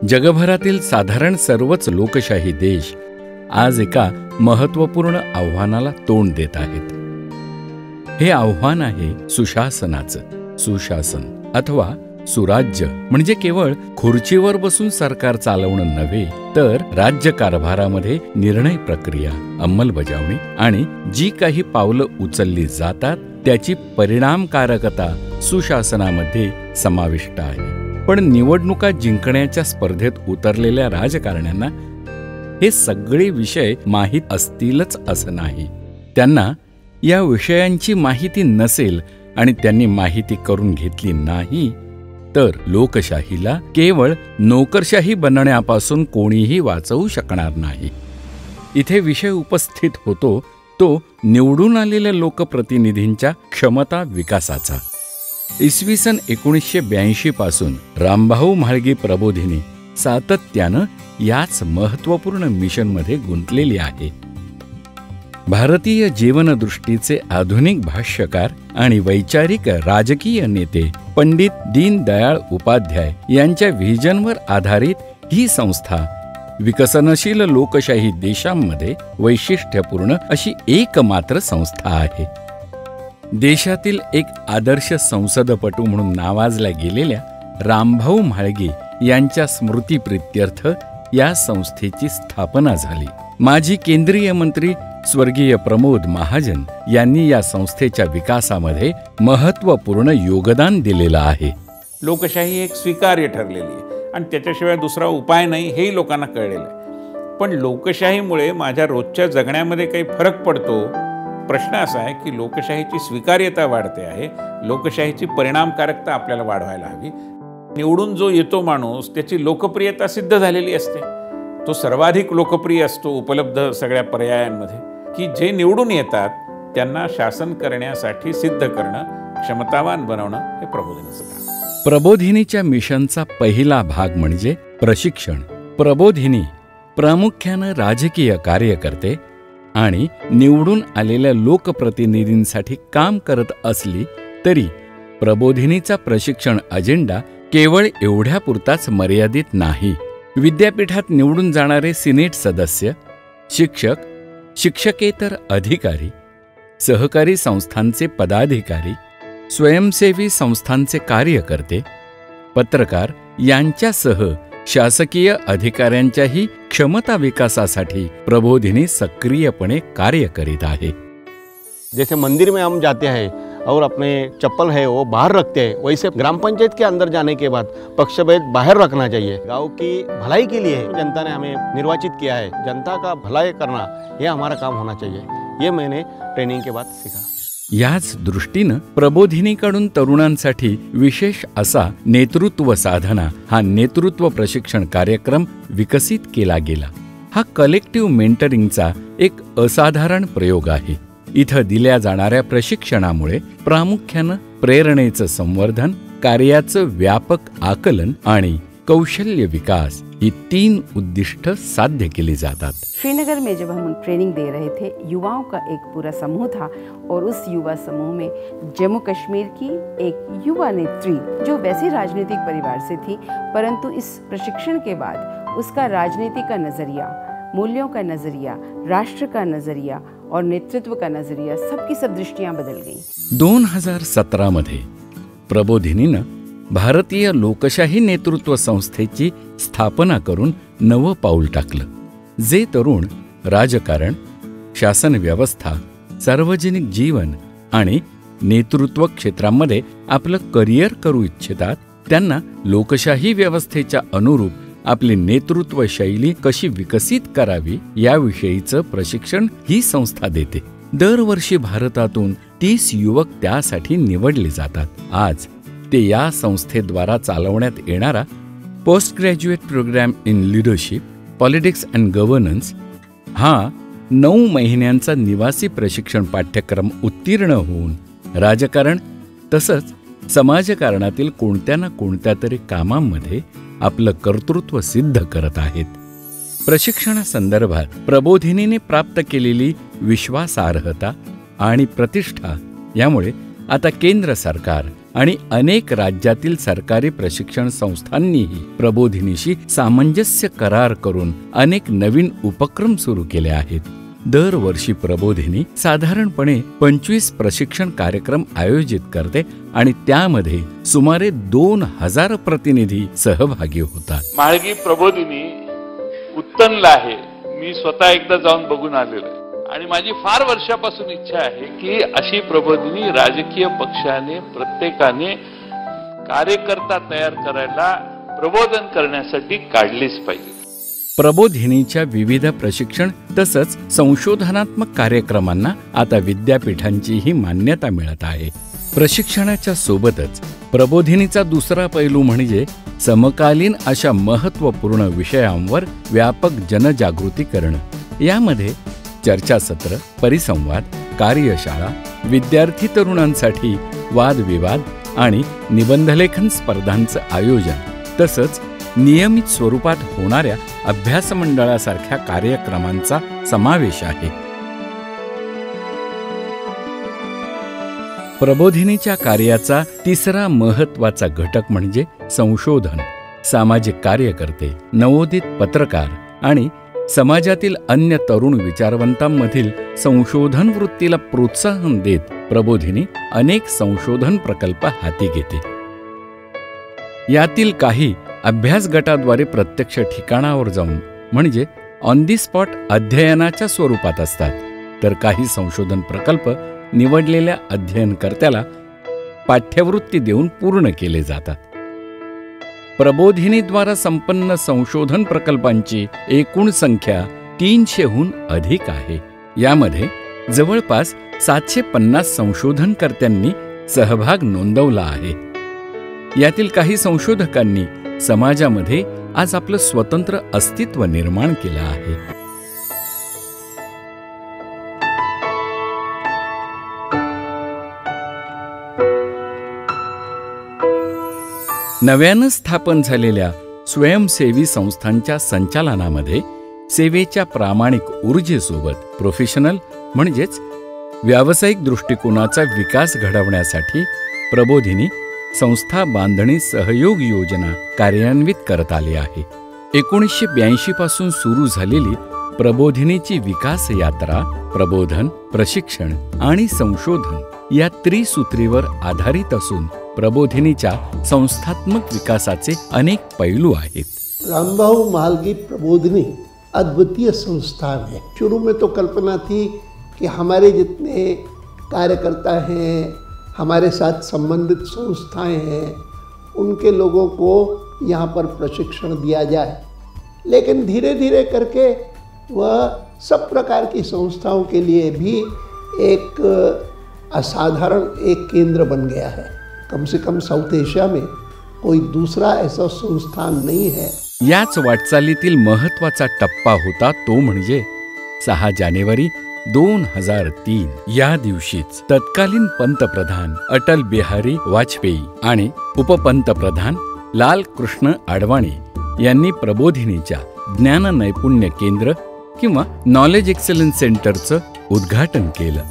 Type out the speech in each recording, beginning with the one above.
जगभरातील साधारण सर्वच लोकशाही देश आज एका महत्त्वपूर्ण आव्हानाला तोंड देत आहेत. हे आव्हान आहे सुशासनाचं. सुशासन अथवा सुराज्य म्हणजे केवळ खुर्चीवर बसून सरकार चालवणं नव्हे, तर राज्यकारभारामध्ये निर्णय प्रक्रिया, अंमलबजावणी आणि जी काही पावलं उचलली जातात त्याची परिणामकारकता सुशासनामध्ये समाविष्ट आहे. पण निवडणुका जिंकण्याच्या स्पर्धेत उतरलेल्या राजकारण्यांना हे सगळे विषय माहीत असतीलच असं नाही. त्यांना या विषयांची माहिती नसेल आणि त्यांनी माहिती करून घेतली नाही तर लोकशाहीला केवळ नोकरशाही बनण्यापासून कोणीही वाचवू शकणार नाही. इथे विषय उपस्थित होतो तो निवडून आलेल्या लोकप्रतिनिधींच्या क्षमता विकासाचा. इसवी सन 1982 पासून रामभाऊ म्हाळगी प्रबोधिनी सातत्यानं याच महत्त्वपूर्ण मिशनमध्ये गुंतलेली आहे. भारतीय जीवनदृष्टीचे आधुनिक भाष्यकार आणि वैचारिक राजकीय नेते पंडित दीनदयाळ उपाध्याय यांच्या व्हिजनवर आधारित ही संस्था विकसनशील लोकशाही देशांमध्ये वैशिष्ट्यपूर्ण अशी एकमात्र संस्था आहे. देशातील एक आदर्श संसदपटू म्हणून नावाजल्या गेलेल्या रामभाऊ म्हाळगी यांच्या स्मृतिप्रित्यर्थ या संस्थेची स्थापना झाली. माजी केंद्रीय मंत्री स्वर्गीय प्रमोद महाजन यांनी या संस्थेच्या विकासामध्ये महत्त्वपूर्ण योगदान दिलेलं आहे. लोकशाही एक स्वीकार्य ठरलेली आहे आणि त्याच्याशिवाय दुसरा उपाय नाही हेही लोकांना कळलेलं आहे. पण लोकशाहीमुळे माझ्या रोजच्या जगण्यामध्ये काही फरक पडतो. प्रश्न असा आहे की लोकशाहीची स्वीकार्यता वाढते आहे, लोकशाहीची परिणामकारकता आपल्याला वाढवायला हवी. निवडून जो येतो माणूस त्याची लोकप्रियता सिद्ध झालेली असते. तो सर्वाधिक लोकप्रिय असतो उपलब्ध सगळ्या पर्यायांमध्ये. की जे निवडून येतात त्यांना शासन करण्यासाठी सिद्ध करणं, क्षमतावान बनवणं हे प्रबोधिनीचं काम. प्रबोधिनीच्या मिशनचा पहिला भाग म्हणजे प्रशिक्षण. प्रबोधिनी प्रामुख्यानं राजकीय कार्यकर्ते आणि निवडून आलेल्या लोकप्रतिनिधींसाठी काम करत असली तरी प्रबोधिनीचा प्रशिक्षण अजेंडा केवळ एवढ्यापुरताच मर्यादित नाही. विद्यापीठात निवडून जाणारे सिनेट सदस्य, शिक्षक, शिक्षकेतर अधिकारी, सहकारी संस्थांचे पदाधिकारी, स्वयंसेवी संस्थांचे कार्यकर्ते, पत्रकार यांच्यासह शासकीय अधिकाऱ्यांच्याही क्षमता विकासासाठी प्रबोधिनी सक्रियपणे कार्य करीत आहे. जैसे मंदिर में हम जाते हैं और अपने चप्पल है वो बाहर रखते हैं, वैसे ग्राम पंचायत के अंदर जाने के बाद पक्षभेद बाहर रखना चाहिए. गांव की भलाई के लिए जनता ने हमें निर्वाचित किया है, जनता का भलाई करना ये हमारा काम होना चाहिए. ये मैंने ट्रेनिंग के बाद सीखा. याच दृष्टीनं प्रबोधिनीकडून तरुणांसाठी विशेष असा नेतृत्व साधना हा नेतृत्व प्रशिक्षण कार्यक्रम विकसित केला गेला. हा कलेक्टिव्ह मेंटरिंगचा एक असाधारण प्रयोग आहे. इथं दिल्या जाणाऱ्या प्रशिक्षणामुळे प्रामुख्यानं प्रेरणेचं संवर्धन, कार्याचं व्यापक आकलन आणि कौशल्य विकास ही 3 उद्दिष्ट साध्य केली जातात. श्रीनगर में जब हम ट्रेनिंग दे रहे थे, युवाओं का एक पूरा समूह था और उस युवा समूह में जम्मू कश्मीर की एक युवा नेत्री जो वैसे राजनीतिक परिवार से थी, परंतु इस प्रशिक्षण के बाद उसका राजनीति का नज़रिया, मूल्यों का नज़रिया, राष्ट्र का नज़रिया और नेतृत्व का नज़रिया, सबकी सब दृष्टियाँ बदल गई. 2017 मध्ये प्रबोधिनीनं भारतीय लोकशाही नेतृत्व संस्थेची स्थापना करून नवं पाऊल टाकलं. जे तरुण राजकारण, शासन व्यवस्था, सार्वजनिक जीवन आणि नेतृत्व क्षेत्रामध्ये आपलं करिअर करू इच्छितात त्यांना लोकशाही व्यवस्थेच्या अनुरूप आपली नेतृत्व शैली कशी विकसित करावी याविषयीचं प्रशिक्षण ही संस्था देते. दरवर्षी भारतातून 30 युवक त्यासाठी निवडले जातात. आज ते या संस्थेद्वारा चालवण्यात येणारा post graduate program in leadership, politics and governance हा 9 महिन्यांचा निवासी प्रशिक्षण पाठ्यक्रम उत्तीर्ण होऊन राजकारण तसंच समाजकारणातील कोणत्या ना कोणत्या तरी कामांमध्ये आपलं कर्तृत्व सिद्ध करत आहेत. प्रशिक्षणासंदर्भात प्रबोधिनीने प्राप्त केलेली विश्वासार्हता आणि प्रतिष्ठा यामुळे आता केंद्र सरकार आणि अनेक राज्यातील सरकारी प्रशिक्षण संस्थांनीही प्रबोधिनीशी सामंजस्य करार करून अनेक नवीन उपक्रम सुरू केले आहेत. दरवर्षी प्रबोधिनी साधारणपणे 25 प्रशिक्षण कार्यक्रम आयोजित करते आणि त्यामध्ये सुमारे 2000 प्रतिनिधी सहभागी होतात. माळगी प्रबोधिनी उत्तनला आहे. मी स्वतः एकदा जाऊन बघून आलेलो आहे आणि माझी फार वर्षापासून इच्छा आहे की अशी प्रबोधिनी राजकीय पक्षाने प्रत्येकाने कार्यकर्ता तयार करायला प्रबोधन करण्यासाठी काढलीच पाहिजे. प्रबोधिनीच्या विविध प्रशिक्षण तसंच संशोधनात्मक कार्यक्रमांना आता विद्यापीठांचीही मान्यता मिळत आहे. प्रशिक्षणाच्या सोबतच प्रबोधिनीचा दुसरा पैलू म्हणजे समकालीन अशा महत्त्वपूर्ण विषयांवर व्यापक जनजागृती करणं. यामध्ये चर्चासत्र, परिसंवाद, कार्यशाळा, विद्यार्थी तरुणांसाठी वादविवाद आणि निबंधलेखन स्पर्धांचं आयोजन तसंच नियमित स्वरूपात होणाऱ्या अभ्यास मंडळासारख्या कार्यक्रमांचा समावेश आहे. प्रबोधिनीच्या कार्याचा तिसरा महत्त्वाचा घटक म्हणजे संशोधन. सामाजिक कार्यकर्ते, नवोदित पत्रकार आणि समाजातील अन्य तरुण विचारवंतांमधील संशोधन वृत्तीला प्रोत्साहन देत प्रबोधिनी अनेक संशोधन प्रकल्प हाती घेते. यातील काही अभ्यास गटाद्वारे प्रत्यक्ष ठिकाणावर जाऊन म्हणजे ऑन दी स्पॉट अध्ययनाच्या स्वरूपात असतात, तर काही संशोधन प्रकल्प निवडलेल्या अध्ययनकर्त्याला पाठ्यवृत्ती देऊन पूर्ण केले जातात. प्रबोधिनीद्वारा संपन्न संशोधन प्रकल्पांची एकूण संख्या 300हून अधिक आहे. यामध्ये जवळपास 750 संशोधनकर्त्यांनी सहभाग नोंदवला आहे. यातील काही संशोधकांनी समाजामध्ये आज आपलं स्वतंत्र अस्तित्व निर्माण केलं आहे. नव्यानं स्थापन झालेल्या स्वयंसेवी संस्थांच्या संचालनामध्ये सेवेच्या प्रामाणिक ऊर्जेसोबत प्रोफेशनल म्हणजेच व्यावसायिक दृष्टिकोनाचा विकास घडवण्यासाठी प्रबोधिनी संस्था बांधणी सहयोग योजना कार्यान्वित करत आली आहे. 1982 पासून सुरू झालेली प्रबोधिनीची विकास यात्रा प्रबोधन, प्रशिक्षण आणि संशोधन या त्रिसूत्रीवर आधारित असून प्रबोधिनीच्या संस्थात्मक विकासाचे अनेक पैलू आहेत. रामभाऊ मालगी प्रबोधिनी अद्वितीय संस्थान है. शुरू में तो कल्पना थी कि हमारे जितने कार्यकर्ता हैं, हमारे साथ संबंधित संस्थाएं हैं, उनके लोगों को यहाँ पर प्रशिक्षण दिया जाए. लेकिन धीरे धीरे करके वह सब प्रकार की संस्थाओं के लिए भी एक असाधारण एक केंद्र बन गया है. कम से कम साउथ एशिया में कोई दूसरा ऐसा संस्थान नहीं है. याच वाटचालीतील महत्त्वाचा टप्पा होता तो म्हणजे 6 जानेवारी 2003 या दिवशीच तत्कालीन पंतप्रधान अटल बिहारी वाजपेयी आणि उपपंतप्रधान लाल कृष्ण आडवाणी यांनी प्रबोधिनीच्या ज्ञान नैपुण्य केंद्र किंवा नॉलेज एक्सलेंस सेंटरचं उद्घाटन केलं.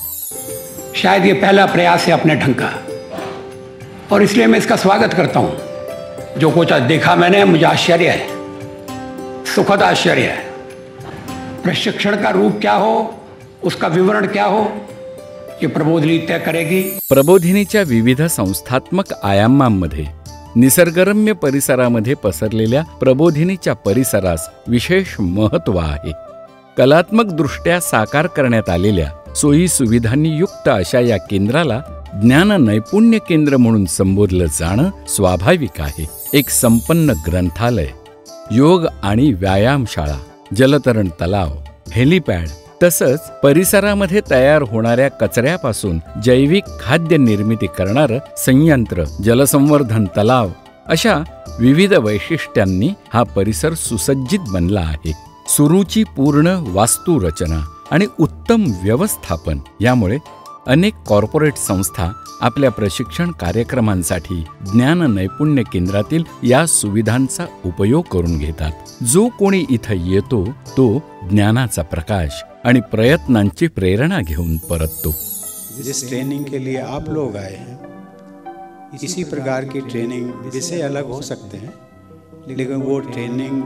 शायद ये पहला प्रयास है अपने ढंग का और इसलिए मैं इसका स्वागत करता हूँ. जो कुछ आज देखा मैंने मुझे आश्चर्य है, सुखद आश्चर्य है. प्रशिक्षण का रूप क्या हो, उसका विवरण क्या हो, ये प्रबोधिनी तय करेगी. प्रबोधिनीच्या विविध संस्थात्मक आयामांमध्ये निसर्गरम्य परिसरामध्ये पसरलेल्या प्रबोधिनीच्या परिसरास विशेष महत्त्व आहे. कलात्मक दृष्ट्या साकार करण्यात आलेल्या सोयी सुविधांनी युक्त अशा या केंद्राला ज्ञान नैपुण्य केंद्र म्हणून संबोधलं जाणं स्वाभाविक आहे. एक संपन्न ग्रंथालय, योग आणि व्यायामशाळा, जलतरण तलाव, हेलिपॅड तसंच परिसरामध्ये तयार होणाऱ्या कचऱ्यापासून जैविक खाद्य निर्मिती करणारं संयंत्र, जलसंवर्धन तलाव अशा विविध वैशिष्ट्यांनी हा परिसर सुसज्जित बनला आहे. सुरुचीपूर्ण वास्तुरचना आणि उत्तम व्यवस्थापन यामुळे अनेक कॉर्पोरेट संस्था आपल्या प्रशिक्षण कार्यक्रमांसाठी ज्ञान नैपुण्य केंद्रातील या सुविधांचा उपयोग करून घेतात. जो कोणी इथं येतो तो ज्ञानाचा प्रकाश आणि प्रयत्नांची प्रेरणा घेऊन परततो. जिस ट्रेनिंग के लिए आप लोग आए हैं इसी प्रकार की ट्रेनिंग विषय अलग हो सकते हैं, लेकिन वो ट्रेनिंग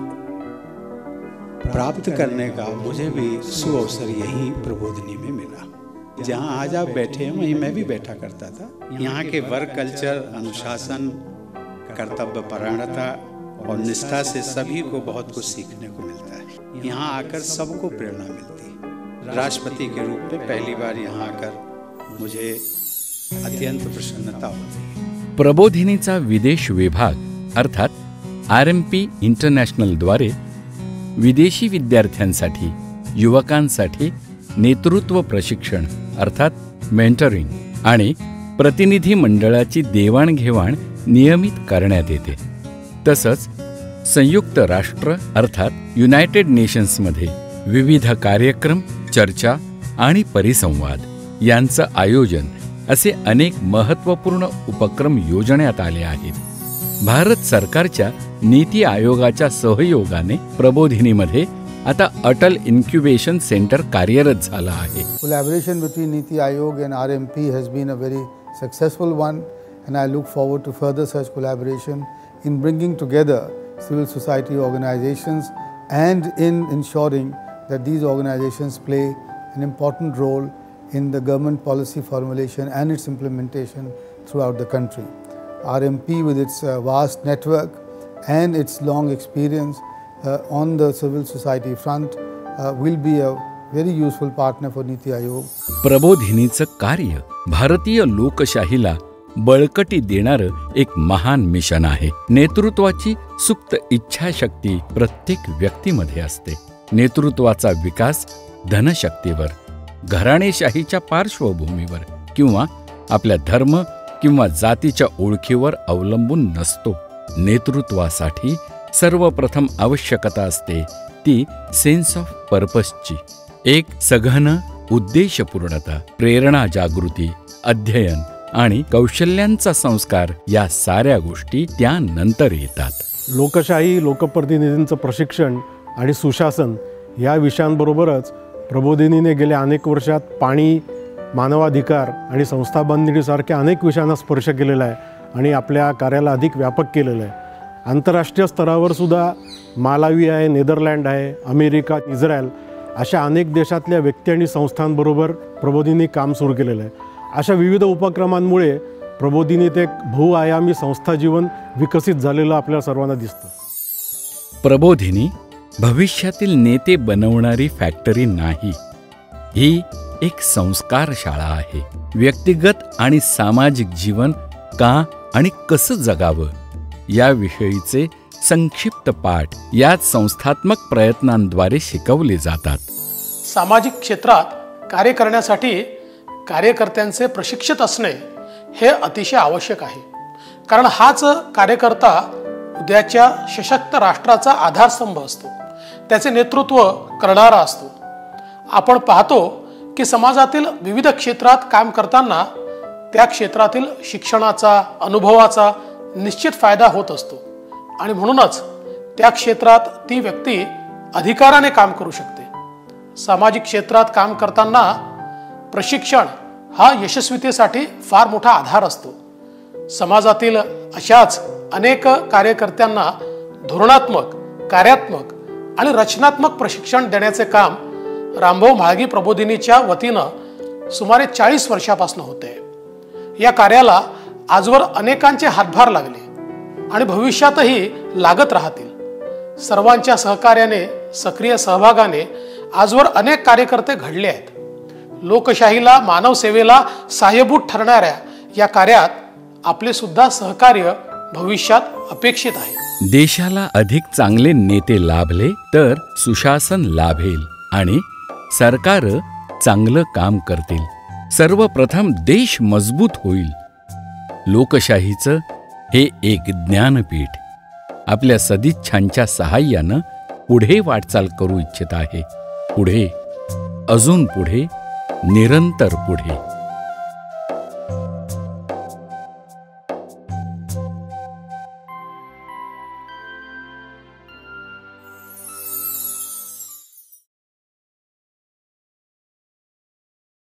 प्राप्त करने का मुझे भी सुअवसर यही प्रबोधिनी में मिला। जहाँ आज आप बैठे हैं वहीं मैं भी बैठा करता था। यहाँ के वर्क कल्चर, अनुशासन, कर्तव्य परायणता और निष्ठा से सभी को बहुत कुछ सीखने को मिलता है। यहाँ आकर सबको प्रेरणा मिलती है। राष्ट्रपति के रूप में पहली बार यहाँ आकर मुझे अत्यंत प्रसन्नता होती है। प्रबोधिनीचा विदेश विभाग अर्थात RMP इंटरनॅशनल द्वारे विदेशी विद्यार्थ्यांसाठी, युवकांसाठी नेतृत्व प्रशिक्षण अर्थात मेंटरिंग आणि प्रतिनिधी मंडळाची देवाणघेवाण नियमित करण्यात येते। तसंच संयुक्त राष्ट्र अर्थात युनायटेड नेशन्समध्ये विविध कार्यक्रम, चर्चा आणि परिसंवाद यांचं आयोजन असे अनेक महत्त्वपूर्ण उपक्रम योजण्यात आले आहेत। भारत सरकारच्या नीती आयोगाच्या सहयोगाने प्रबोधिनीमध्ये आता अटल इन्क्युबेशन सेंटर कार्यरत झालं आहे। Collaboration between Niti Aayog and RMP has been a very successful one, and I look forward to further such collaboration in bringing together civil society organizations and in ensuring that these organizations play an important role in the government policy formulation and its implementation throughout the country. RMP, with its vast network and its long experience on the civil society front, will be a very useful partner for Niti Aayog. प्रबोधिनीचं कार्य भारतीय लोकशाहीला बळकटी देणारं एक महान mission आहे। नेतृत्वाची सुप्त इच्छाशक्ती प्रत्येक व्यक्तीमध्ये असते। नेतृत्वाचा विकास धनशक्तीवर, घराणेशाहीच्या पार्श्वभूमीवर किंवा आपल्या धर्म किंवा जातीच्या ओळखीवर अवलंबून नसतो। नेतृत्वासाठी सर्वप्रथम आवश्यकता असते ती सेन्स ऑफ पर्पजची। एक सघन उद्देशपूर्णता, प्रेरणा, जागृती, अध्ययन आणि कौशल्यांचा संस्कार या साऱ्या गोष्टी त्यानंतर येतात। लोकशाही, लोकप्रतिनिधींचं प्रशिक्षण आणि सुशासन या विषयांबरोबरच प्रबोधिनीने गेल्या अनेक वर्षात पाणी, मानवाधिकार आणि संस्था बांधणीसारख्या अनेक विषयांना स्पर्श केलेला आहे आणि आपल्या कार्याला अधिक व्यापक केलेलं आहे। आंतरराष्ट्रीय स्तरावर सुद्धा मालावी आहे, नेदरलँड आहे, अमेरिका, इस्रायल अशा अनेक देशातल्या व्यक्ती आणि संस्थांबरोबर प्रबोधिनी काम सुरू केलेलं आहे। अशा विविध उपक्रमांमुळे प्रबोधिनीत एक बहुआयामी संस्था जीवन विकसित झालेलं आपल्याला सर्वांना दिसतं। प्रबोधिनी भविष्यातील नेते बनवणारी फॅक्टरी नाही, ही एक संस्कार शाळा आहे। व्यक्तिगत आणि सामाजिक जीवन का आणि कसं जगावं याविषयीचे संक्षिप्त पाठ याच संस्थात्मक प्रयत्नांद्वारे शिकवले जातात। सामाजिक क्षेत्रात कार्य करण्यासाठी कार्यकर्त्यांचे प्रशिक्षित असणे हे अतिशय आवश्यक आहे, कारण हाच कार्यकर्ता उद्याच्या सशक्त राष्ट्राचा आधारस्तंभ असतो, त्याचे नेतृत्व करणारा असतो। आपण पाहतो की समाजातील विविध क्षेत्रात काम करताना त्या क्षेत्रातील शिक्षणाचा, अनुभवाचा निश्चित फायदा होत असतो आणि म्हणूनच त्या क्षेत्रात ती व्यक्ती अधिकाराने काम करू शकते। सामाजिक क्षेत्रात काम करताना प्रशिक्षण हा यशस्वीतेसाठी फार मोठा आधार असतो। समाजातील अशाच अनेक कार्यकर्त्यांना धोरणात्मक, कार्यात्मक आणि रचनात्मक प्रशिक्षण देण्याचे काम रामभाऊ म्हाळगी प्रबोधिनीच्या वतीनं सुमारे 40 वर्षापासून होते। या कार्याला आजवर अनेकांचे हातभार लागले आणि भविष्यातही लागत राहतील। सर्वांच्या सहकार्याने, सक्रिय सहभागाने आजवर अनेक कार्यकर्ते घडले आहेत। लोकशाहीला, मानव सेवेला सहाय्यभूत ठरणाऱ्या या कार्यात आपले सुद्धा सहकार्य भविष्यात अपेक्षित आहे। देशाला अधिक चांगले नेते लाभले तर सुशासन लाभेल आणि सरकार चांगलं काम करतील। सर्वप्रथम देश मजबूत होईल। लोकशाहीचं हे एक ज्ञानपीठ आपल्या सदिच्छांच्या सहाय्यानं पुढे वाटचाल करू इच्छित आहे। पुढे, अजून पुढे, निरंतर पुढे।